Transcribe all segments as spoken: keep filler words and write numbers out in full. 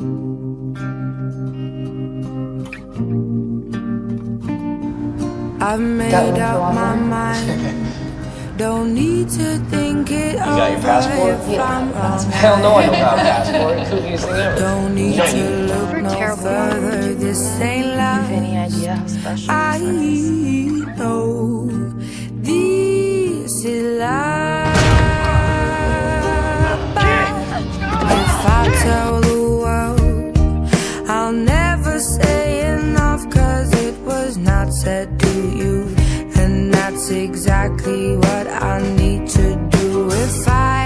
I've made up my mind. Don't need to think it over. You got your passport? If I'm wrong. Hell no, I don't have a passport. Kookiest thing ever. Don't need Don't to need look You're no terrible. further. This ain't Do you life. have any idea how special I this one is? know this is life. If I tell the world, I'll never say enough, 'cause it was not said to you. And that's exactly what I need to do if I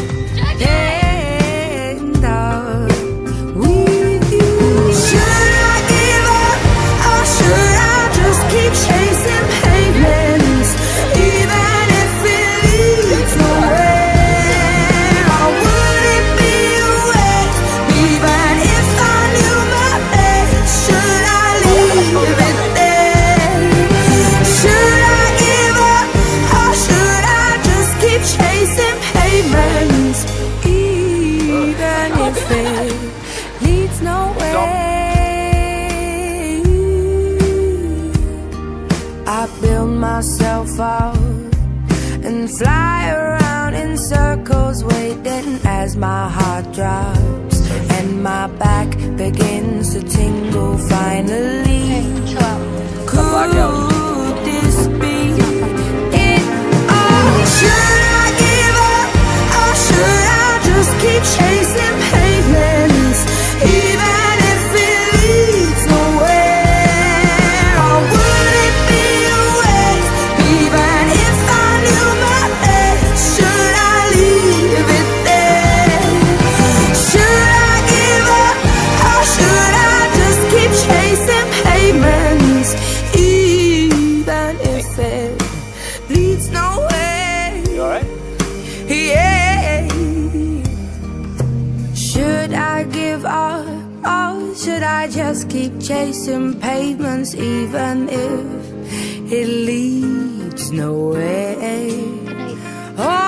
end up with you. Should I give up, or should I just keep chasing pavements, even if it leads nowhere? Or would it be a waste, even if I knew my best? Should I leave it there? Should I give up, or should I just keep chasing pavements, even if it leads nowhere? I build myself up and fly around in circles, waiting as my heart drops and my back begins to tingle finally. Chill out. Could this be it all? Should I give up, or should I just keep chasing pavements, even if it leads nowhere? Or would it be a waste, even if I knew my best? Should I leave it there? Should I give up, or should I just keep chasing pavements, even if it leads nowhere? You alright? Yeah. Should I give up, or should I just keep chasing pavements, even if it leads nowhere? Oh,